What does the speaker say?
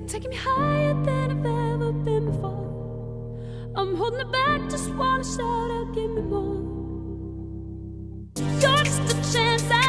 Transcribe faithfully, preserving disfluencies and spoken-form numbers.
taking me higher than I've ever been before. I'm holding it back, just wanna shout out, give me more. You're just a chance I